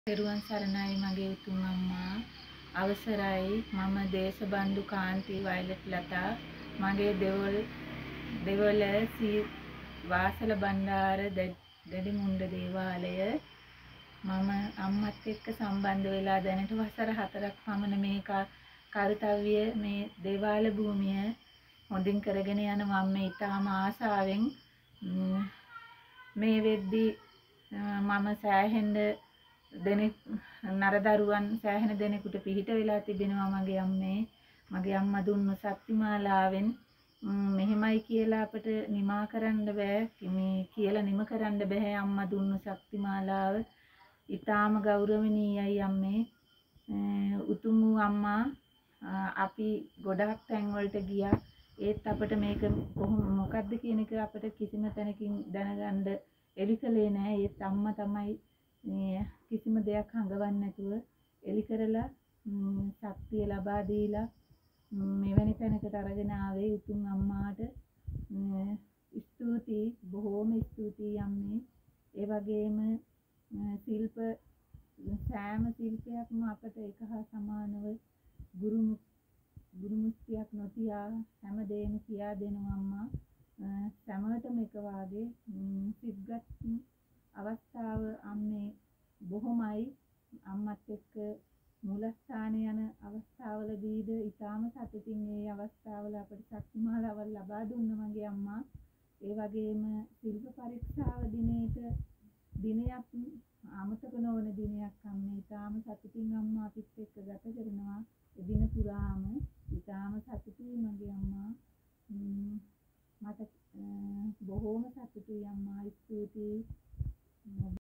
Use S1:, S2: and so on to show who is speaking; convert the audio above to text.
S1: පෙරුවන් සරණයි මගේ උතුම් අම්මා අවසරයි මම දේශබන්දු කාන්ති වයලට් ලතා මගේ දෙවොල වාසල බණ්ඩාර දැඩිමුණ්ඩ දේවාලය මම අම්මත් එක්ක සම්බන්ධ වෙලා දැනට වසර 4ක් පමණ මේ කාර්යය මේ දේවාල භූමිය හොඳින් කරගෙන යනවා මම ඊටාම ආසාවෙන් මේ වෙද්දී මම සෑහෙන්න දෙනෙක් නරදරුවන් සෑහෙන දෙනෙකුට පිහිට වෙලා තිබෙනවා මගේ අම්මා දුන්නු ශක්තිමාලාවෙන් මෙහෙමයි කියලා අපිට නිමා කරන්න බෑ මේ කියලා නිම කරන්න බෑ අම්මා දුන්නු ශක්තිමාලාව ඊටාම ගෞරවණීයයි අම්මේ උතුම් වූ අම්මා අපි ගොඩාක් තැන් වලට ගියා ඒත් අපිට මේක මොකද්ද කියන එක අපිට කිසිම තැනකින් දැනගන්න එලි කලේ නෑ ඒත් අම්මා තමයි කිසිම දෙයක් හංගවන්නේ නැතුව එලි කරලා ශක්තිය ලබා දීලා මෙවැනි තැනකට අරගෙන ආවේ උතුම් අම්මාට ස්තුතියි බොහෝම ස්තුතියි අම්මේ ඒ වගේම ශිල්ප සෑම ශිල්පයක්ම අපට එක හා සමානව ගුරු මුස්තියක් නොතියා හැමදේම කියා දෙනවා අම්මා සෑමටම එක වාගේ සිද්ගත් අවස්ථාව අම්මේ බොහොමයි අම්මත් එක්ක මූලස්ථානයේ යන අවස්ථාවලදීද ඊටාම සතුටින් මේ අවස්ථාවල අපිට ශක්තිමාලාවල් ලබා දුන්න මගේ අම්මා ඒ වගේම ශිල්ප පරීක්ෂාව දිනයක් අමතක නොවන දිනයක් අම්මේ ඊටාම සතුටින් අම්මා අපිත් එක්ක ගත කරනවා ඒ දින පුරාම ඊටාම සතුටුයි මගේ අම්මා මට බොහෝම සතුටුයි අම්මා ස්තුතියි